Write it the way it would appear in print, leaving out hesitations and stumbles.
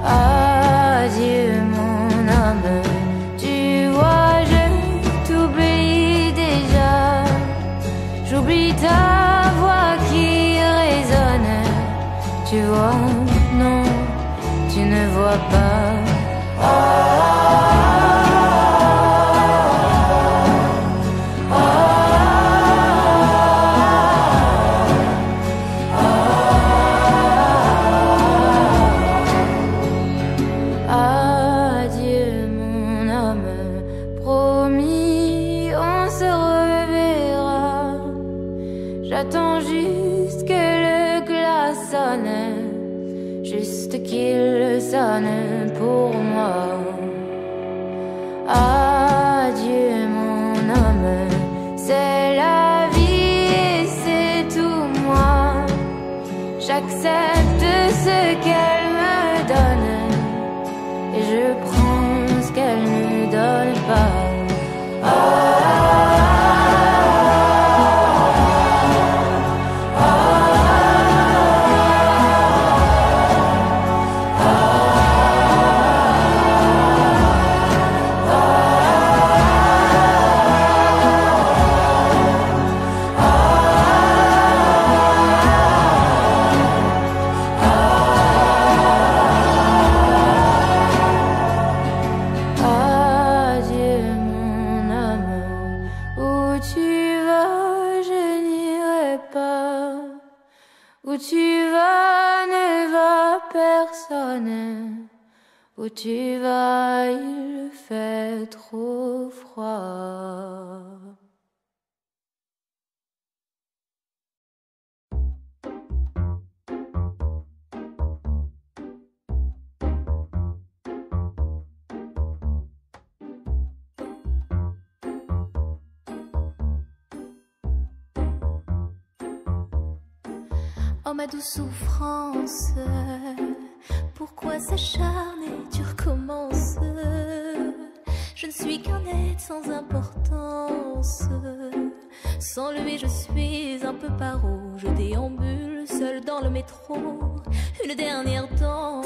Adieu mon âme, tu vois je t'oublie déjà. J'oublie ta voix qui résonne. Tu vois, non, tu ne vois pas. Adieu mon âme, promis on se reverra. J'attends juste que le glas sonne, juste qu'il sonne pour moi. Adieu mon âme, c'est la vie et c'est tout moi. J'accepte ce qu'elle me donne et je prends ce qu'elle ne donne pas. Adieu mon âme, où tu vas je n'irai pas. Où tu vas ne va personne. Où tu vas il fait trop froid. Oh ma douce souffrance, pourquoi s'acharner, tu recommences. Je ne suis qu'un être sans importance. Sans lui je suis un peu paro. Je déambule seul dans le métro, une dernière danse.